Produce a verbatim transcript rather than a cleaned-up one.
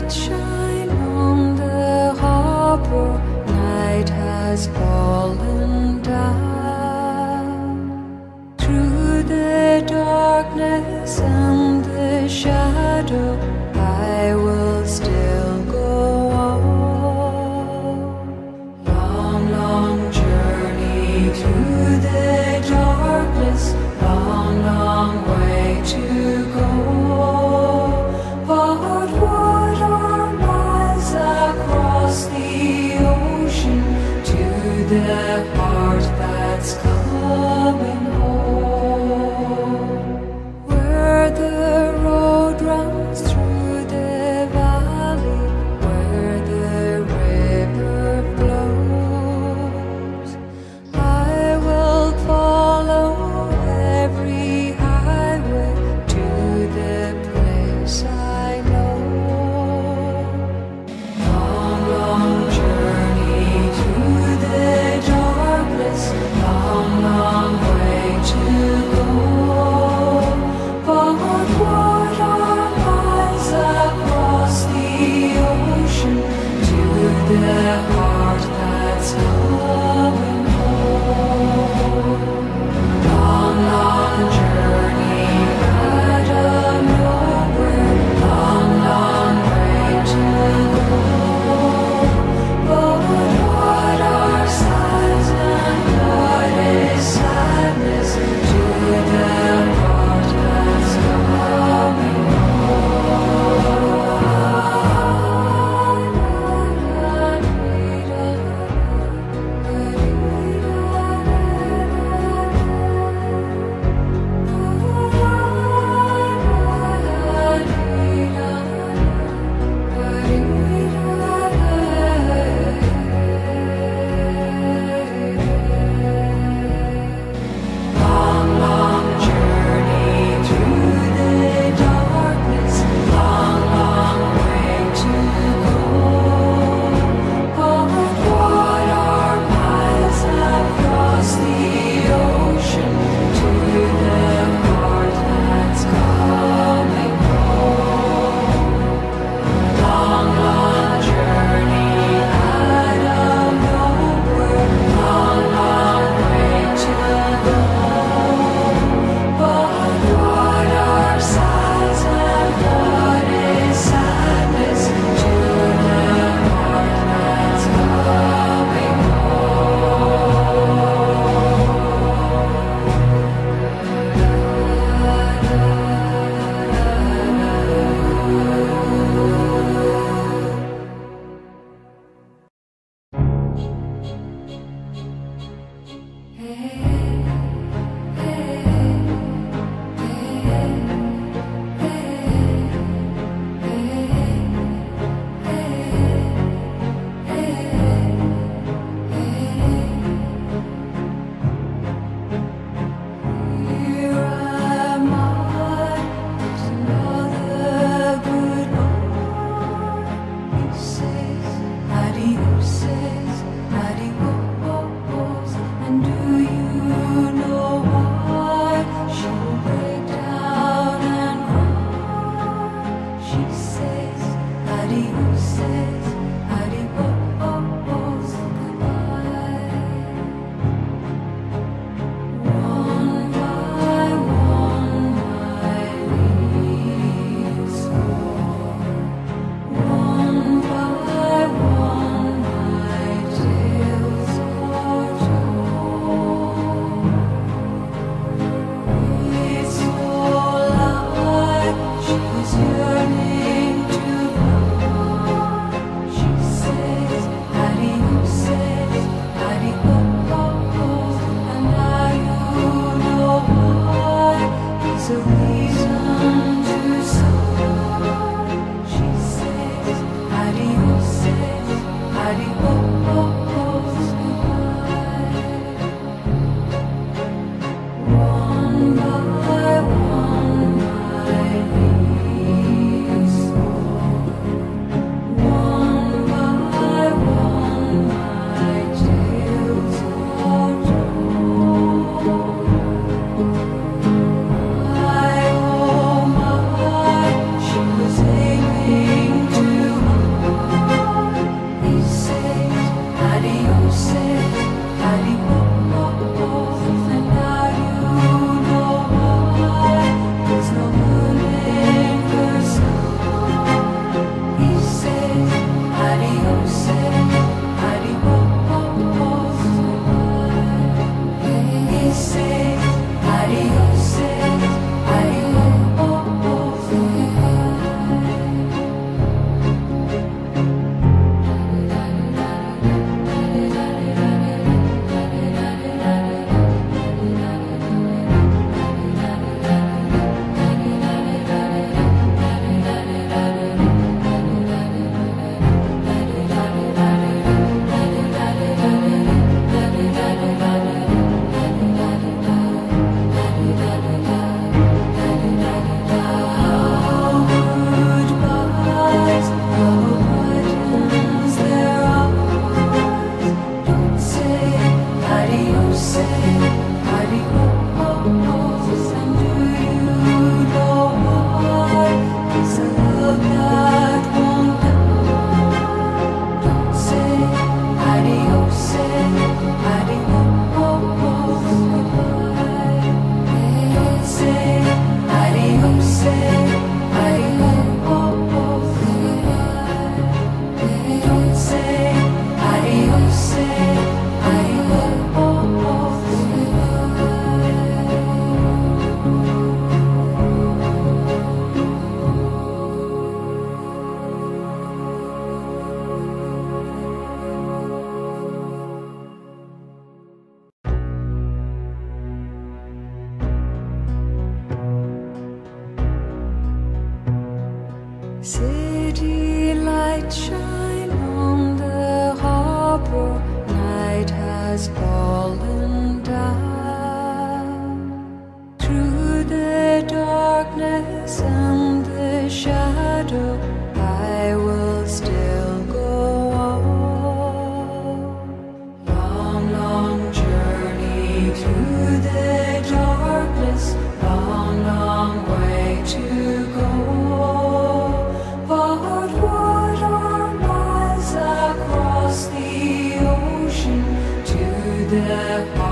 lights shine on the harbor, night has fallen down. Through the darkness and the shadow, I will still go on. Long, long journey through the darkness, long, long way to go. But what are miles across the ocean to the heart that's coming home? Where the road runs through the valley, where the river flows, I will follow every highway to the place I know. Long, long journey through the darkness, long, City lights shine on the harbor, night has fallen down. Through the darkness and the shadow, I will still go on. Long, long journey through the darkness, long, long way to go. But what are miles across the ocean to the